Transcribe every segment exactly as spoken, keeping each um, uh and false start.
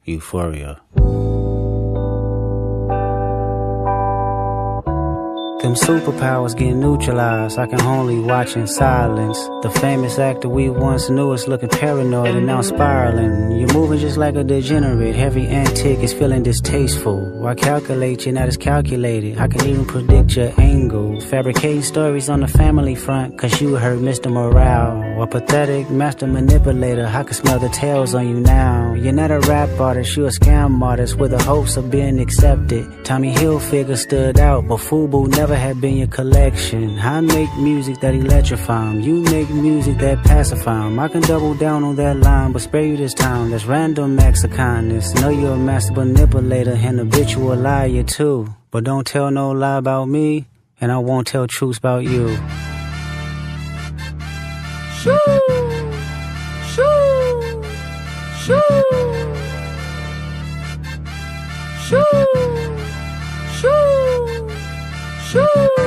Euphoria. Them superpowers get neutralized, I can only watch in silence. The famous actor we once knew is looking paranoid and now spiraling. You're moving just like a degenerate, every antic is feeling distasteful. Why calculate, you're not as calculated, I can even predict your angle. Fabricating stories on the family front, cause you heard Mister Morale. A pathetic master manipulator, I can smell the tails on you now. You're not a rap artist, you're a scam artist with the hopes of being accepted. Tommy Hilfiger stood out, but FUBU never had been your collection. I make music that electrify 'em, you make music that pacify 'em. I can double down on that line, but spare you this time. That's random acts of kindness. Know you're a master manipulator and habitual liar too. But don't tell no lie about me, and I won't tell truths about you. Shoo! Shoo! Shoo! Shoo! Shoo! Shoo!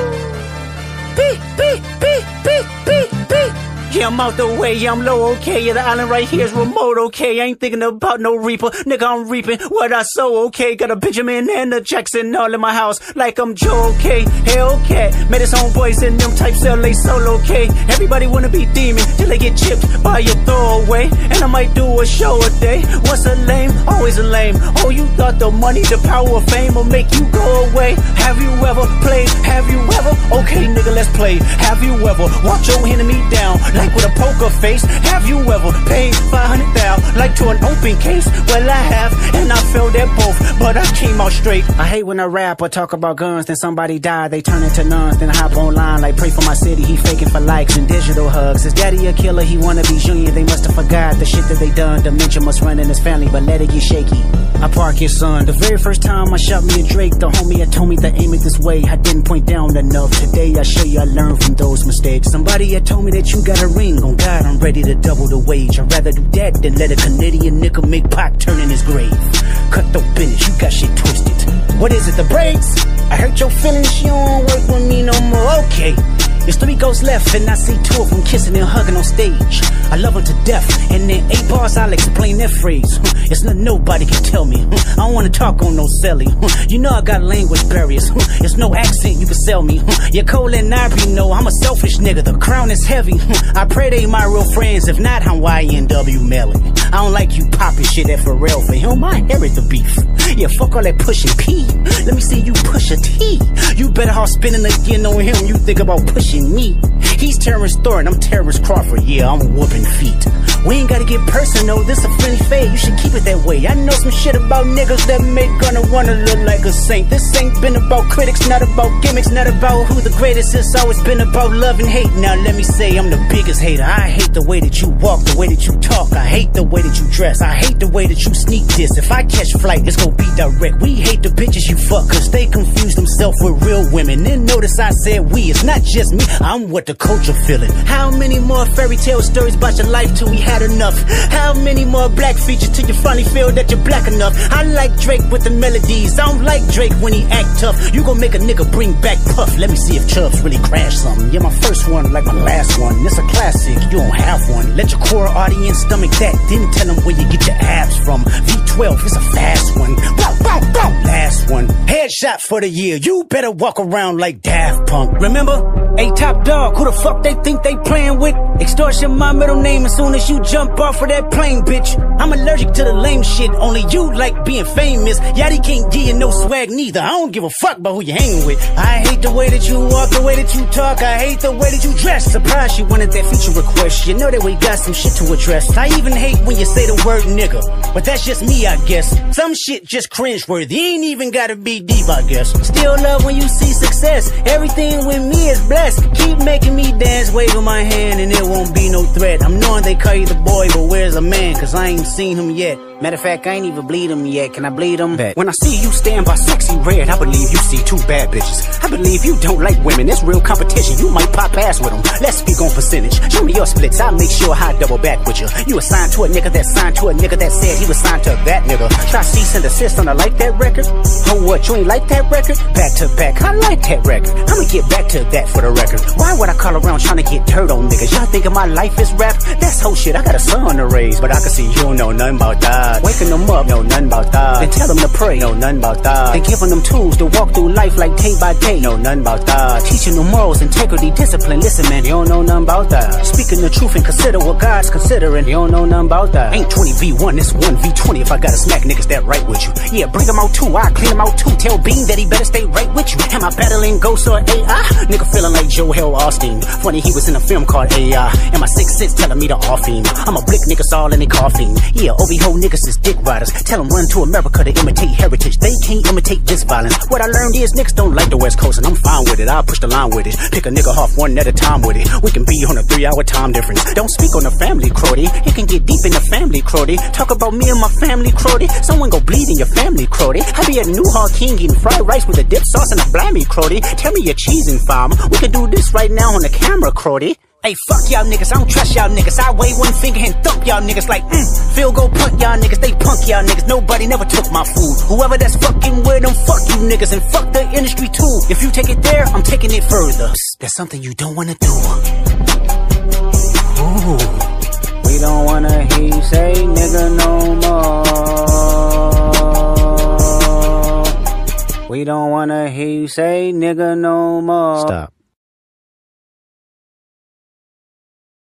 Beep, beep, beep, beep, beep, beep. Yeah, I'm out the way, yeah, I'm low, okay. Yeah, the island right here is remote, okay. I ain't thinking about no reaper, nigga, I'm reaping what I sow, okay. Got a Benjamin and a Jackson all in my house, like I'm Joe, okay. Hellcat, met his homeboys in them types L A solo, okay. Everybody wanna be demon till they get chipped by your throwaway. And I might do a show a day. Once a lame, always a lame. Oh, you thought the money, the power of fame will make you go away? Have you ever played? Have you ever? Okay, nigga, let's play. Have you ever walked your enemy down like with a poker face? Have you ever paid five hundred thousand like to an open case? Well, I have, and I failed at both, but I came out straight. I hate when a rapper talk about guns, then somebody die, they turn into nuns, then I hop online like pray for my city. He faking for likes and digital hugs. His daddy a killer, he wanna be junior. They must have forgot the shit that they done. Dementia must run in his family, but let it get shaky. I park his son. The very first time I shot me a Drake, the homie had told me to aim it this way. I didn't point down enough. Today I show you I learned from those mistakes. Somebody had told me that you got a ring. On God, I'm ready to double the wage. I'd rather do that than let a Canadian nigga make Pac turn in his grave. Cut the business, you got shit twisted. What is it, the brakes? I hurt your feelings, you don't work with me no more. Okay. There's three ghosts left, and I see two of them kissing and hugging on stage. I love them to death, and in eight bars I'll explain that phrase. It's nothing nobody can tell me. I don't wanna talk on no celly. You know I got language barriers. It's no accent you can sell me. You're cold and I be know I'm a selfish nigga. The crown is heavy. I pray they my real friends. If not, I'm Y N W Melly. I don't like you popping shit at Pharrell. For him, I inherit the beef. Yeah, fuck all that pushing P. Let me see you push a T. You better off spinning again on him. You think about pushing me. He's Terrence Thornton, I'm Terrence Crawford. Yeah, I'm whooping feet. We ain't gotta get personal, this a friendly fade. You should keep it that way. I know some shit about niggas that make gonna wanna look like a saint. This ain't been about critics, not about gimmicks, not about who the greatest. It's always been about love and hate. Now let me say I'm the biggest hater. I hate the way that you walk, the way that you talk. I hate the way that you dress. I hate the way that you sneak this. If I catch flight, it's gonna be direct. We hate the bitches you fuck, cause they confuse themselves with real women. Then notice I said we, it's not just me, I'm what the culture feeling. How many more fairy tale stories about your life till we had enough? How many more black features till you finally feel that you're black enough? I like Drake with the melodies, I don't like Drake when he act tough. You gon' make a nigga bring back Puff. Let me see if Chubbs really crashed something. Yeah, my first one like my last one. It's a classic, you don't have one. Let your core audience stomach that, then tell them where you get your abs from. V twelve, it's a fast one. Bow, bow, bow. Last one, headshot for the year. You better walk around like Daft Punk. Remember? Hey, Top Dog, who the fuck they think they playing with? Extortion my middle name as soon as you jump off of that plane, bitch. I'm allergic to the lame shit, only you like being famous. Yachty can't give you no swag neither. I don't give a fuck about who you hanging with. I hate the way that you walk, the way that you talk. I hate the way that you dress. Surprised you wanted that feature request. You know that we got some shit to address. I even hate when you say the word nigga, but that's just me, I guess. Some shit just cringeworthy, ain't even gotta be deep, I guess. Still love when you see success. Everything with me is blessed. Keep making me dance, waving my hand, and it won't be no threat. I'm knowing they call you the boy, but where's the man? Cause I ain't seen him yet. Matter of fact, I ain't even bleed him yet. Can I bleed him? Bet. When I see you stand by sexy red, I believe you see two bad bitches. I believe you don't like women. It's real competition. You might pop ass with them. Let's speak on percentage. Show me your splits. I'll make sure I double back with you. You assigned to a nigga that signed to a nigga that said he was signed to that nigga. Try cease and desist on a like that record. Oh, what? You ain't like that record? Back to back. I like that record. I'ma get back to that for the record. Why would I call around trying to get dirt on niggas? Y'all thinking my life is rap? That's whole shit. I got a son to raise, but I can see you don't know nothing about that. God. Waking them up, know nothing about that. Then tell them to pray, know nothing about that. Then giving them tools to walk through life like day by day, know nothing about that. Teaching them morals, integrity, discipline. Listen, man, you don't know nothing about that. Speaking the truth and consider what God's considering. You don't know nothing about that. Ain't twenty v one, it's one v twenty. If I gotta smack niggas that right with you, yeah, bring them out too. I clean them out too. Tell Bean that he better stay right with you. Am I battling ghosts or A I? Nigga feeling like Joel Austin. Funny he was in a film called A I. And my sixth sense telling me to off him. I'm a blick niggas all in they coughing. Yeah, O B ho niggas is dick riders. Tell them run to America to imitate heritage. They can't imitate this violence. What I learned is niggas don't like the West Coast, and I'm fine with it. I'll push the line with it. Pick a nigga off one at a time with it. We can be on a three hour time difference. Don't speak on the family, Crody. It can get deep in the family, Crody. Talk about me and my family, Crody. Someone go bleed in your family, Crody. I be at New Hall King eating fried rice with a dip sauce and a blammy, Crody. Tell me your cheesing, farmer. We can do this right now on the camera, Crody. Hey, fuck y'all niggas, I don't trust y'all niggas. I wave one finger and thump y'all niggas like, mm, field goal punt y'all niggas, they punk y'all niggas. Nobody never took my food. Whoever that's fucking with them, fuck you niggas, and fuck the industry too. If you take it there, I'm taking it further. Psst, that's something you don't wanna do. Ooh. We don't wanna hear you say nigga no more. We don't wanna hear you say nigga no more. Stop.